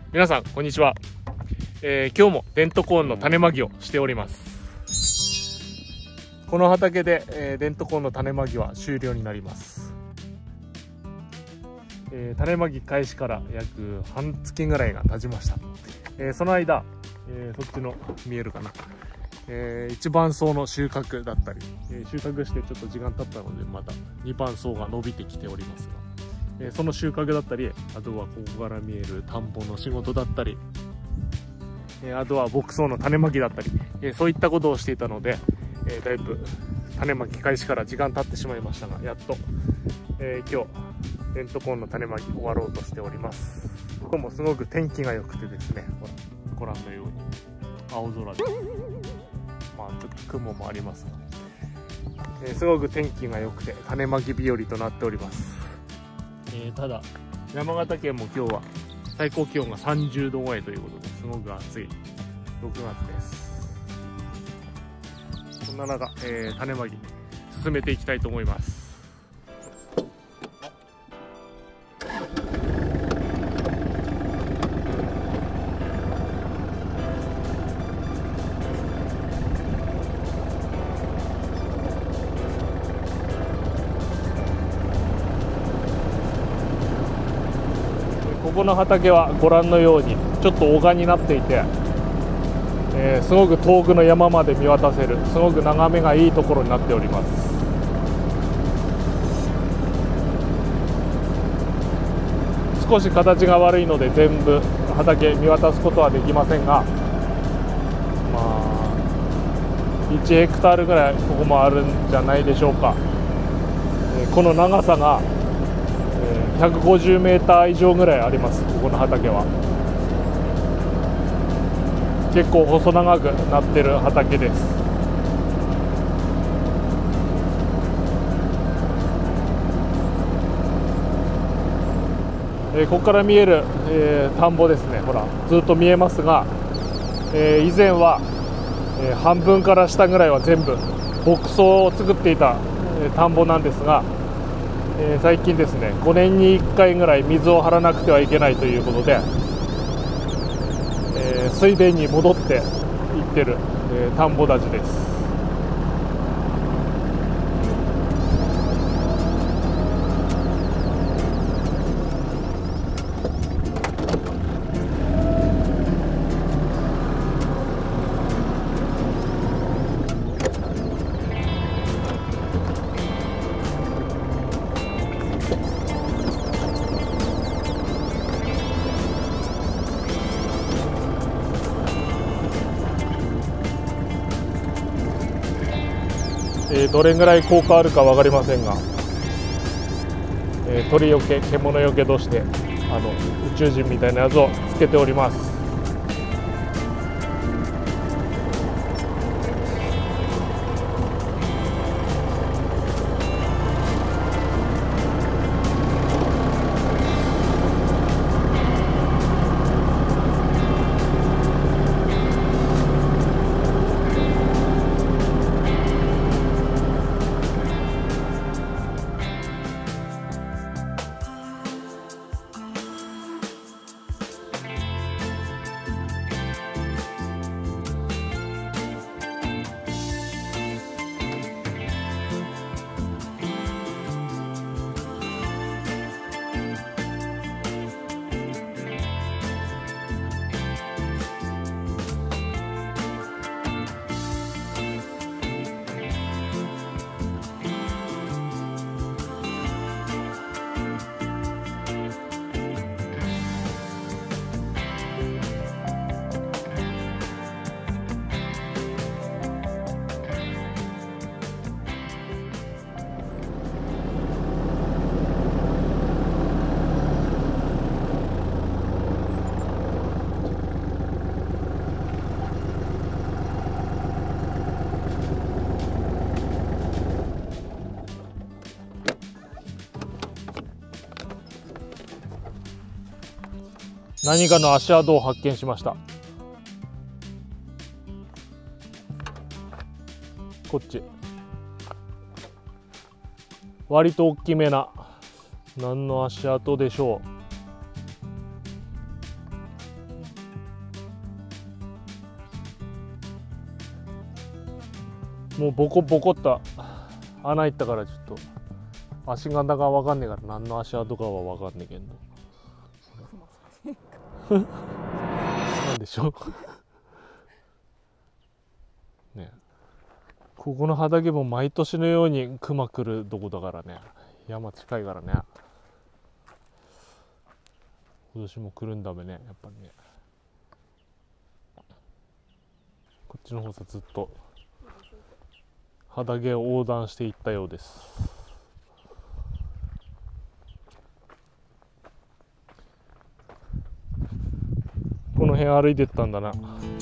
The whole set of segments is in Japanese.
皆さんこんにちは。今日もデントコーンの種まきをしております。この畑で、デントコーンの種まきは終了になります。種まき開始から約半月ぐらいが経ちました。その間、そっちの見えるかな、一番草の収穫だったり、収穫してちょっと時間経ったのでまた二番草が伸びてきておりますが、その収穫だったり、あとはここから見える田んぼの仕事だったり、あとは牧草の種まきだったり、そういったことをしていたので、だいぶ種まき開始から時間経ってしまいましたが、やっと、今日デントコーンの種まき終わろうとしております。ここもすごく天気が良くてですね、ご覧のように青空で、まあちょっと雲もありますが、すごく天気が良くて種まき日和となっております。ただ山形県も今日は最高気温が30度超えということですごく暑い6月です。そんな中、種まき進めていきたいと思います。ここの畑はご覧のようにちょっと丘になっていて、すごく遠くの山まで見渡せるすごく眺めがいいところになっております。少し形が悪いので全部畑見渡すことはできませんが、まあ1ヘクタールぐらいここもあるんじゃないでしょうか。この長さが150メーター以上ぐらいあります。ここの畑は結構細長くなってる畑です。ここから見える、田んぼですね。ほらずっと見えますが、以前は、半分から下ぐらいは全部牧草を作っていた、田んぼなんですが、最近ですね5年に1回ぐらい水を張らなくてはいけないということで、水田に戻っていってる、田んぼたちです。どれぐらい効果あるか分かりませんが、鳥よけ、獣よけとして宇宙人みたいなやつをつけております。何かの足跡を発見しました。こっち割と大きめな何の足跡でしょもうボコボコっと穴いったから、ちょっと足型が分かんねえから何の足跡かは分かんねえけどなんでしょうね。ここの畑も毎年のようにクマ来るとこだからね。山近いからね。今年も来るんだべね、やっぱりね。こっちの方さ、ずっと畑を横断していったようです。この辺歩いてったんだな、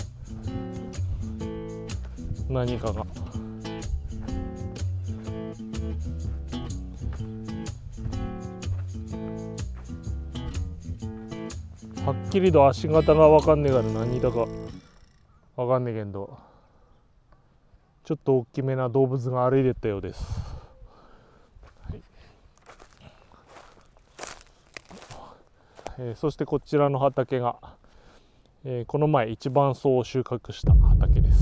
何かが。はっきりと足型が分かんねえから何だか分かんねえけど、ちょっと大きめな動物が歩いてったようです。はい。そしてこちらの畑が、この前一番草を収穫した畑です。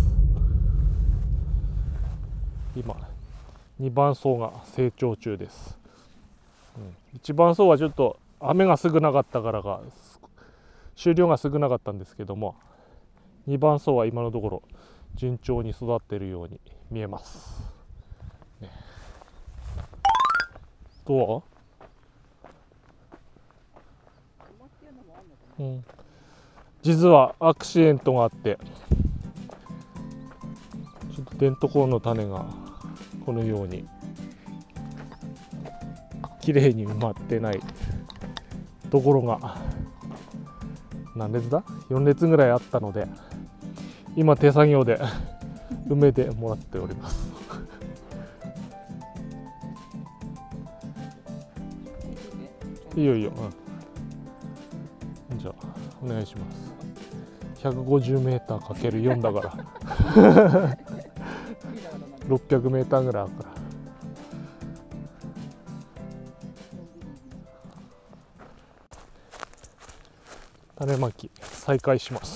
今二番草が成長中です。一番草はちょっと雨が少なかったからか収量が少なかったんですけども、2番草は今のところ順調に育っているように見えます、ね。どう？実はアクシデントがあって、ちょっとデントコーンの種がこのようにきれいに埋まってないところが何列だ4列ぐらいあったので、今手作業で埋めてもらっておりますいいよいいよ、じゃあお願いします。 150m×4 だから600m ぐらいあるから。種まき再開します。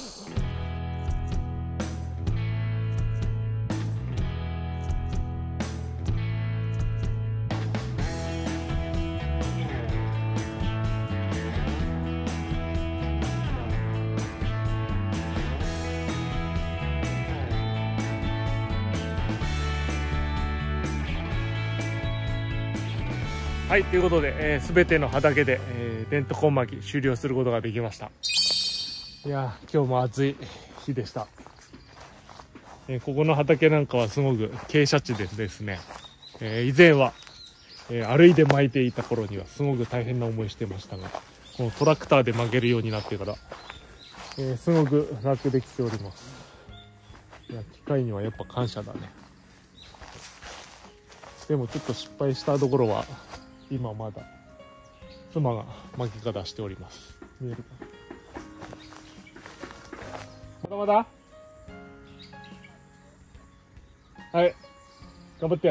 はい、ということで、全ての畑で、デントコーン巻き終了することができました。いや今日も暑い日でした。ここの畑なんかはすごく傾斜地でですね、以前は、歩いて巻いていた頃にはすごく大変な思いしてましたが、このトラクターで巻けるようになってから、すごく楽できております。いや機械にはやっぱ感謝だね。でもちょっと失敗したところは今まだ妻が巻き方しております。見えるかな。まだまだ、はい、頑張って。はい、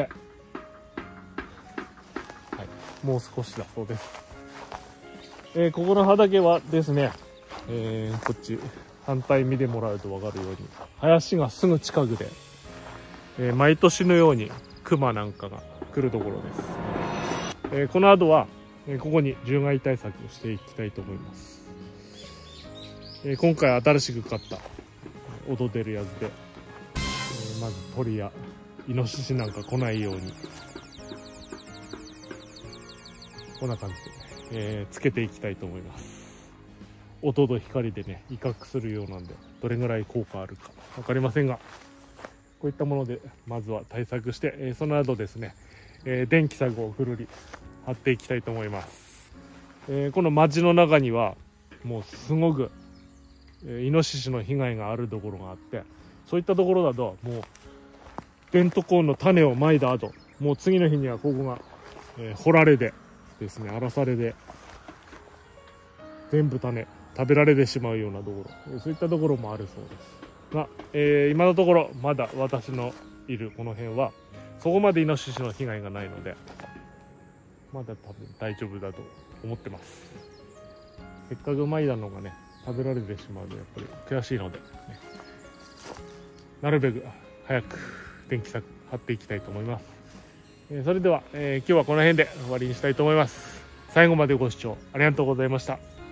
もう少しだそうです。ここの畑はですね、こっち反対見てもらうと分かるように林がすぐ近くで、毎年のようにクマなんかが来るところです。この後は、ここに獣害対策をしていきたいと思います。今回新しく買った音出るやつで、まず鳥やイノシシなんか来ないようにこんな感じで、つけていきたいと思います。音と光でね威嚇するようなんで、どれぐらい効果あるか分かりませんが、こういったものでまずは対策して、その後ですね、電気柵をぐるり張っていきたいと思います。この町の中にはもうすごくイノシシの被害があるところがあって、そういったところだともうデントコーンの種をまいた後、もう次の日にはここが、掘られてですね、荒らされで全部種食べられてしまうようなところ、そういったところもあるそうですが、今のところまだ私のいるこの辺はそこまでイノシシの被害がないので、まだ多分大丈夫だと思ってます。せっかくまいたのがね食べられてしまうとやっぱり悔しいので、ね、なるべく早く不天気策張っていきたいと思います。それでは、今日はこの辺で終わりにしたいと思います。最後までご視聴ありがとうございました。